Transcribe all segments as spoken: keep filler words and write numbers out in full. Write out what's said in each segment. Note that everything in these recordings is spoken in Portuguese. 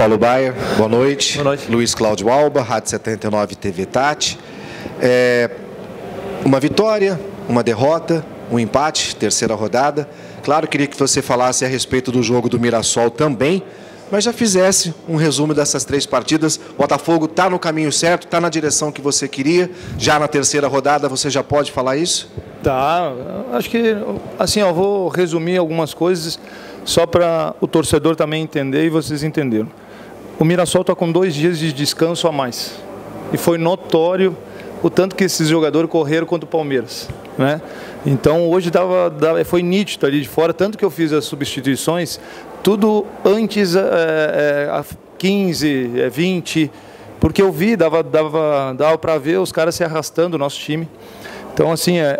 Paulo Baier, boa noite. Boa noite. Luiz Cláudio Alba, Rádio setenta e nove T V Tati. É, uma vitória, uma derrota, um empate, terceira rodada. Claro, queria que você falasse a respeito do jogo do Mirassol também, mas já fizesse um resumo dessas três partidas. O Botafogo está no caminho certo, está na direção que você queria. Já na terceira rodada, você já pode falar isso? Tá, acho que, assim, eu vou resumir algumas coisas só para o torcedor também entender e vocês entenderam. O Mirassol está com dois dias de descanso a mais. E foi notório o tanto que esses jogadores correram contra o Palmeiras, né? Então, hoje dava, dava, foi nítido ali de fora, tanto que eu fiz as substituições, tudo antes, é, é, quinze, vinte, porque eu vi, dava, dava, dava para ver os caras se arrastando, o nosso time. Então, assim, é,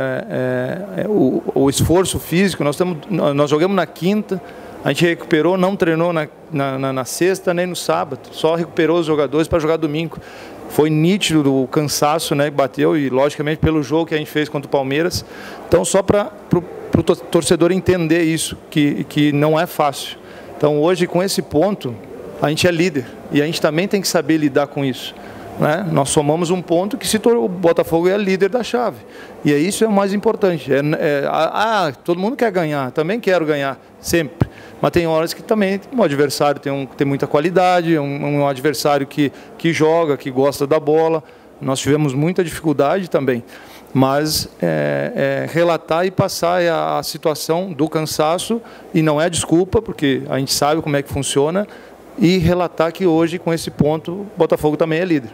é, é, o, o esforço físico, nós, tamo, nós jogamos na quinta, a gente recuperou, não treinou na, na, na sexta nem no sábado, só recuperou os jogadores para jogar domingo. Foi nítido o cansaço, né, que bateu, e logicamente pelo jogo que a gente fez contra o Palmeiras. Então, só para o torcedor entender isso, que, que não é fácil. Então, hoje, com esse ponto, a gente é líder, e a gente também tem que saber lidar com isso, né? Nós somamos um ponto que se tornou, o Botafogo é líder da chave. E é isso é o mais importante. É, é, ah, todo mundo quer ganhar, também quero ganhar, sempre. Mas tem horas que também um adversário tem, um, tem muita qualidade, um, um adversário que, que joga, que gosta da bola. Nós tivemos muita dificuldade também. Mas é, é, relatar e passar a, a situação do cansaço, e não é desculpa, porque a gente sabe como é que funciona, e relatar que hoje, com esse ponto, o Botafogo também é líder.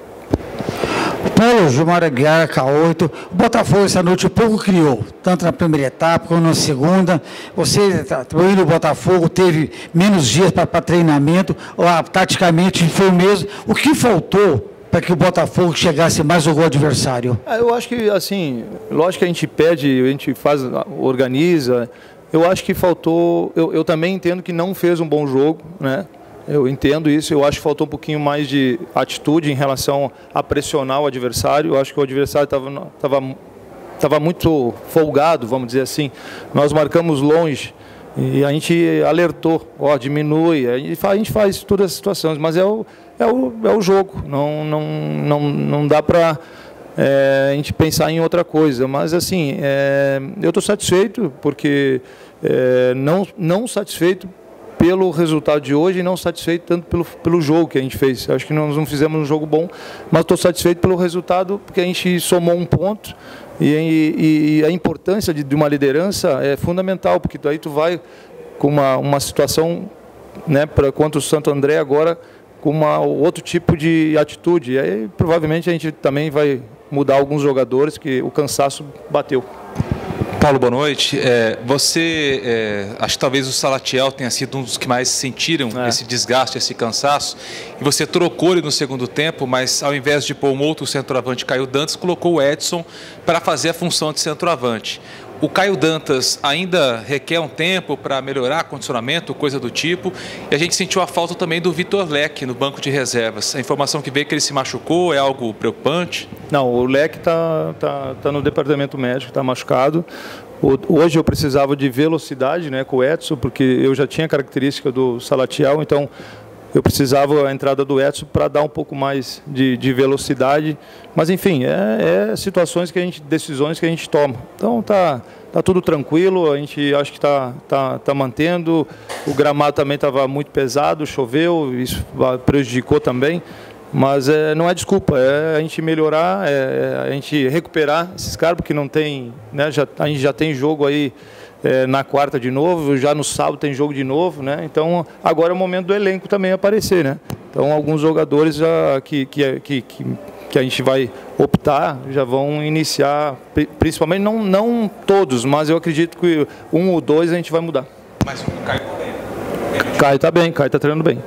Paulo Gilmar Aguiar, K oito. O Botafogo essa noite pouco criou, tanto na primeira etapa como na segunda. Você, o Botafogo, teve menos dias para treinamento, lá, taticamente foi o mesmo. O que faltou para que o Botafogo chegasse mais ao gol adversário? Eu acho que, assim, lógico que a gente pede, a gente faz, organiza. Eu acho que faltou, eu, eu também entendo que não fez um bom jogo, né? Eu entendo isso, eu acho que faltou um pouquinho mais de atitude em relação a pressionar o adversário. Eu acho que o adversário estava estava estava muito folgado, vamos dizer assim. Nós marcamos longe e a gente alertou, ó, diminui, a gente faz, a gente faz todas as situações, mas é o, é o, é o jogo, não, não, não, não dá para é, a gente pensar em outra coisa. Mas, assim, é, eu estou satisfeito, porque é, não, não satisfeito pelo resultado de hoje e não satisfeito tanto pelo, pelo jogo que a gente fez. Acho que nós não fizemos um jogo bom, mas estou satisfeito pelo resultado, porque a gente somou um ponto, e, e, e a importância de, de uma liderança é fundamental, porque daí tu vai com uma, uma situação, né, pra, contra o Santo André agora, com uma, outro tipo de atitude. E aí provavelmente a gente também vai mudar alguns jogadores, que o cansaço bateu. Paulo, boa noite. É, você, é, acho que talvez o Salatiel tenha sido um dos que mais sentiram é. esse desgaste, esse cansaço, e você trocou ele no segundo tempo, mas ao invés de pôr um outro centroavante, Caio Dantas, colocou o Edson para fazer a função de centroavante. O Caio Dantas ainda requer um tempo para melhorar condicionamento, coisa do tipo, e a gente sentiu a falta também do Vitor Leque no banco de reservas. A informação que veio que ele se machucou é algo preocupante? Não, o Leque está tá, tá no departamento médico, está machucado. Hoje eu precisava de velocidade, né, com o Edson, porque eu já tinha a característica do Salatiel, então eu precisava a entrada do Edson para dar um pouco mais de, de velocidade. Mas, enfim, é, é situações que a gente, decisões que a gente toma. Então, tá, tá tudo tranquilo, a gente acho que está tá, tá mantendo. O gramado também estava muito pesado, choveu, isso prejudicou também. Mas é, não é desculpa, é a gente melhorar, é a gente recuperar esses caras, porque não tem, né, já, a gente já tem jogo aí é, na quarta de novo, já no sábado tem jogo de novo, né? Então agora é o momento do elenco também aparecer, né? Então alguns jogadores já, que, que, que, que, que a gente vai optar já vão iniciar, principalmente, não, não todos, mas eu acredito que um ou dois a gente vai mudar. Mas o Caio está bem. Caio está bem, Caio está treinando bem.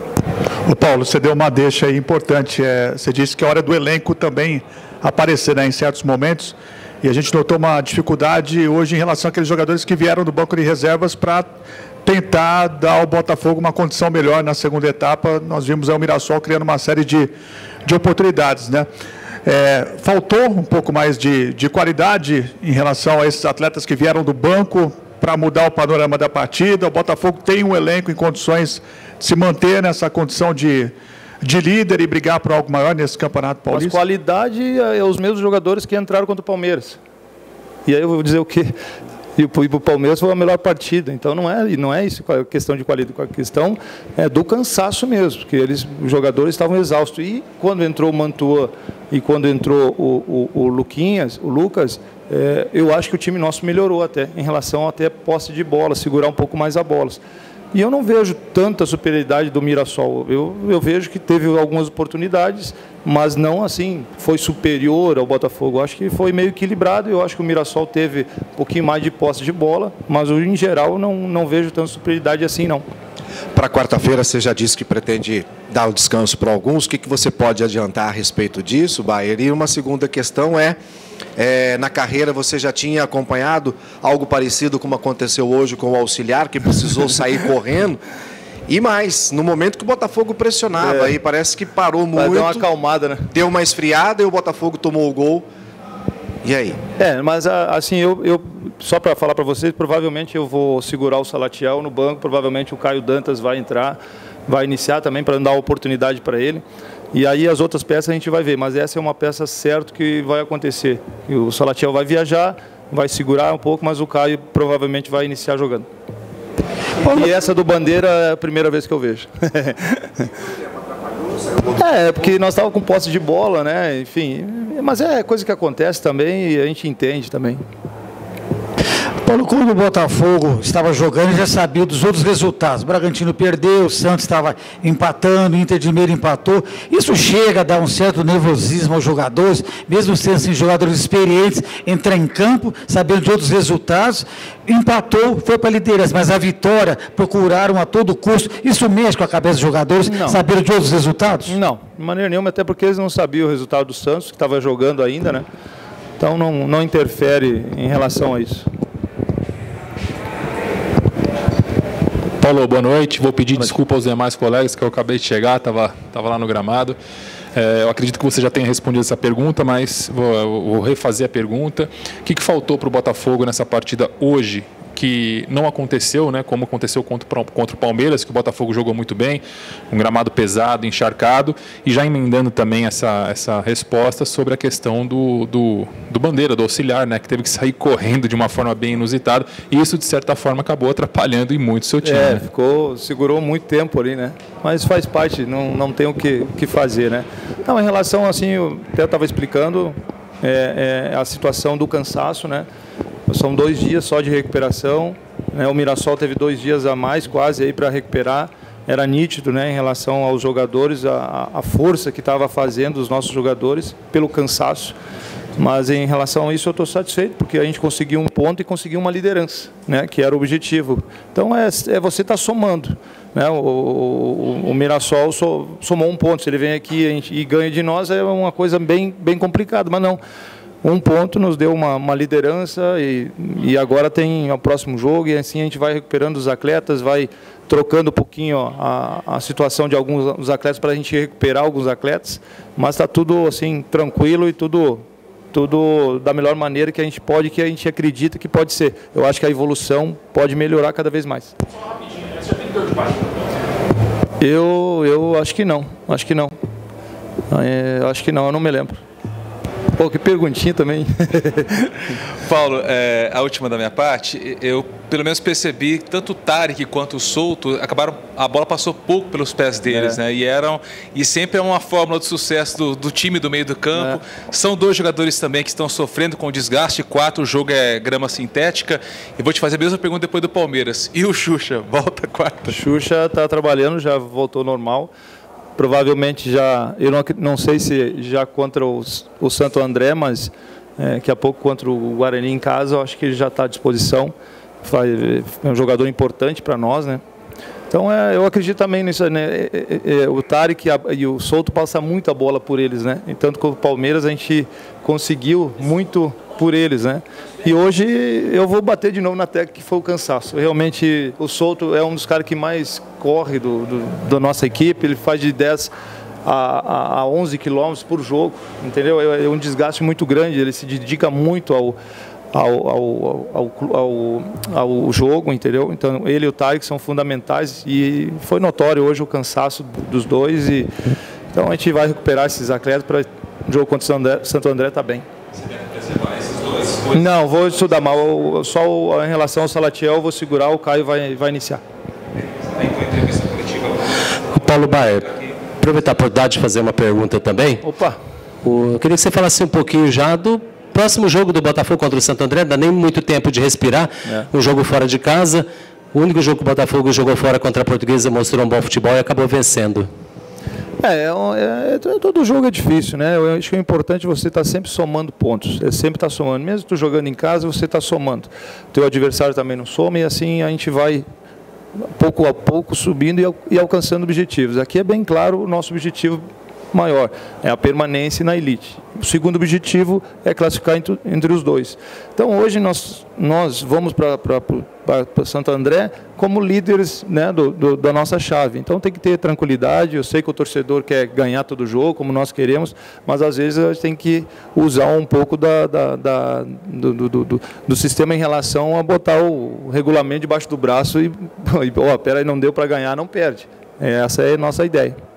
O Paulo, você deu uma deixa aí importante, é, você disse que é hora do elenco também aparecer, né, em certos momentos, e a gente notou uma dificuldade hoje em relação àqueles jogadores que vieram do banco de reservas para tentar dar ao Botafogo uma condição melhor na segunda etapa. Nós vimos aí o Mirassol criando uma série de, de oportunidades, né? É, faltou um pouco mais de, de qualidade em relação a esses atletas que vieram do banco para mudar o panorama da partida? O Botafogo tem um elenco em condições de se manter nessa condição de, de líder e brigar por algo maior nesse Campeonato Paulista? Mas qualidade é os mesmos jogadores que entraram contra o Palmeiras. E aí eu vou dizer o quê? E para o Palmeiras foi a melhor partida. Então não é, não é isso a questão de qualidade, a questão é do cansaço mesmo, porque eles, os jogadores estavam exaustos. E quando entrou o Mantua e quando entrou o, o, o Luquinhas, o Lucas, é, eu acho que o time nosso melhorou até, em relação até posse de bola, segurar um pouco mais a bola. E eu não vejo tanta superioridade do Mirassol. Eu, eu vejo que teve algumas oportunidades, mas não assim, foi superior ao Botafogo. Eu acho que foi meio equilibrado. Eu acho que o Mirassol teve um pouquinho mais de posse de bola, mas em geral não, não vejo tanta superioridade assim, não. Para quarta-feira, você já disse que pretende dar o descanso para alguns. O que, que você pode adiantar a respeito disso, Baier? E uma segunda questão é, é, na carreira você já tinha acompanhado algo parecido como aconteceu hoje com o Auxiliar, que precisou sair correndo? E mais, no momento que o Botafogo pressionava, é. aí parece que parou muito. Deu uma acalmada, né? Deu uma esfriada e o Botafogo tomou o gol. E aí? É, mas assim, eu, eu só para falar para vocês, provavelmente eu vou segurar o Salatiel no banco, provavelmente o Caio Dantas vai entrar, vai iniciar também para dar oportunidade para ele. E aí as outras peças a gente vai ver, mas essa é uma peça certa que vai acontecer. E o Salatiel vai viajar, vai segurar um pouco, mas o Caio provavelmente vai iniciar jogando. E essa do Bandeira é a primeira vez que eu vejo. É, porque nós estávamos com posse de bola, né? Enfim, mas é coisa que acontece também e a gente entende também. Paulo, quando o Botafogo estava jogando, já sabia dos outros resultados. O Bragantino perdeu, o Santos estava empatando, o Inter de Limeira empatou. Isso chega a dar um certo nervosismo aos jogadores, mesmo sendo assim, jogadores experientes, entrar em campo, sabendo de outros resultados. Empatou, foi para a liderança, mas a vitória procuraram a todo custo. Isso mexe com a cabeça dos jogadores, não. Sabendo de outros resultados? Não, de maneira nenhuma, até porque eles não sabiam o resultado do Santos, que estava jogando ainda, né? Então não, não interfere em relação a isso. Paulo, boa noite. Vou pedir desculpa aos demais colegas que eu acabei de chegar, estava tava lá no gramado. É, eu acredito que você já tenha respondido essa pergunta, mas vou, vou refazer a pergunta. O que, que faltou para o Botafogo nessa partida hoje, que não aconteceu, né, como aconteceu contra, contra o Palmeiras, que o Botafogo jogou muito bem, um gramado pesado, encharcado, e já emendando também essa, essa resposta sobre a questão do, do, do Bandeira, do Auxiliar, né, que teve que sair correndo de uma forma bem inusitada, e isso, de certa forma, acabou atrapalhando em muito o seu time. É, né? ficou, segurou muito tempo ali, né, mas faz parte, não, não tem o que, que fazer, né. Não, em relação, assim, eu até estava explicando é, é, a situação do cansaço, né. São dois dias só de recuperação, né? O Mirassol teve dois dias a mais quase aí para recuperar. Era nítido, né, em relação aos jogadores, a, a força que estava fazendo os nossos jogadores pelo cansaço. Mas em relação a isso eu estou satisfeito, porque a gente conseguiu um ponto e conseguiu uma liderança, né, que era o objetivo. Então é, é você estar tá somando. Né? O, o, o Mirassol so, somou um ponto. Se ele vem aqui a gente, e ganha de nós, é uma coisa bem, bem complicada, mas não. Um ponto nos deu uma, uma liderança e, e agora tem o próximo jogo e assim a gente vai recuperando os atletas, vai trocando um pouquinho ó, a, a situação de alguns os atletas para a gente recuperar alguns atletas, mas está tudo assim tranquilo e tudo, tudo da melhor maneira que a gente pode, que a gente acredita que pode ser. Eu acho que a evolução pode melhorar cada vez mais. Só rapidinho, você já tem dor de barriga? Eu, eu acho que não, acho que não. É, acho que não, eu não me lembro. Pô, que perguntinha também. Paulo, é, a última da minha parte, eu pelo menos percebi que tanto o Tarek quanto o Souto acabaram, a bola passou pouco pelos pés deles, é. né? E eram e sempre é uma fórmula de sucesso do, do time do meio do campo. É. São dois jogadores também que estão sofrendo com o desgaste. Quatro, o jogo é grama sintética. E vou te fazer a mesma pergunta depois do Palmeiras. E o Xuxa, volta quarta? O Xuxa está trabalhando, já voltou normal. Provavelmente já, eu não, não sei se já contra os, o Santo André, mas é, daqui a pouco contra o Guarani em casa, eu acho que ele já está à disposição. Faz, é um jogador importante para nós, né? Então é, eu acredito também nisso, né? É, é, é, o Tarek e o Souto passam muita bola por eles, né? E tanto com o Palmeiras a gente conseguiu muito por eles, né? E hoje eu vou bater de novo na tecla que foi o cansaço. Realmente o Souto é um dos caras que mais corre do, do, da nossa equipe, ele faz de dez a, a onze quilômetros por jogo, entendeu? É, é um desgaste muito grande, ele se dedica muito ao, ao, ao, ao, ao, ao jogo, entendeu? Então ele e o Tarek são fundamentais e foi notório hoje o cansaço dos dois e então a gente vai recuperar esses atletas para o jogo contra o Santo André, Santo André tá bem. Você deve preservar esses dois? dois? Não, vou estudar mal. Só em relação ao Salatiel eu vou segurar, o Caio vai, vai iniciar. Aí com a entrevista coletiva. O Paulo Baier, aproveitar a oportunidade de fazer uma pergunta também. Opa! O, eu queria que você falasse um pouquinho já do próximo jogo do Botafogo contra o Santo André, não dá nem muito tempo de respirar, é. um jogo fora de casa, o único jogo que o Botafogo jogou fora contra a Portuguesa, mostrou um bom futebol e acabou vencendo. É, é, é, todo jogo é difícil, né? Eu acho que é importante você estar sempre somando pontos, é sempre estar somando, mesmo tu jogando em casa, você está somando. O teu adversário também não soma e assim a gente vai pouco a pouco subindo e, e alcançando objetivos. Aqui é bem claro o nosso objetivo maior, é a permanência na elite. O segundo objetivo é classificar entre, entre os dois. Então hoje nós, nós vamos para Santo André como líderes, né, do, do, da nossa chave. Então tem que ter tranquilidade, eu sei que o torcedor quer ganhar todo o jogo, como nós queremos, mas às vezes a gente tem que usar um pouco da, da, da, do, do, do, do sistema em relação a botar o regulamento debaixo do braço e, e oh, peraí, não deu para ganhar, não perde. Essa é a nossa ideia.